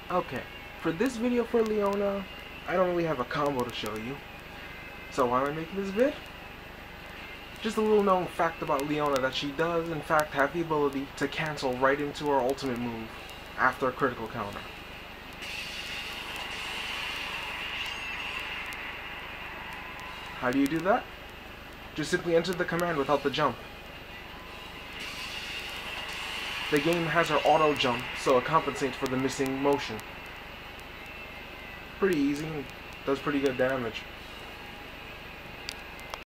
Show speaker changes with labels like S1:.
S1: Okay, for this video for Leona, I don't really have a combo to show you. So why am I making this vid? Just a little known fact about Leona that she does in fact have the ability to cancel right into her ultimate move after a critical counter. How do you do that? Just simply enter the command without the jump. The game has her auto jump, so it compensates for the missing motion. Pretty easy and does pretty good damage.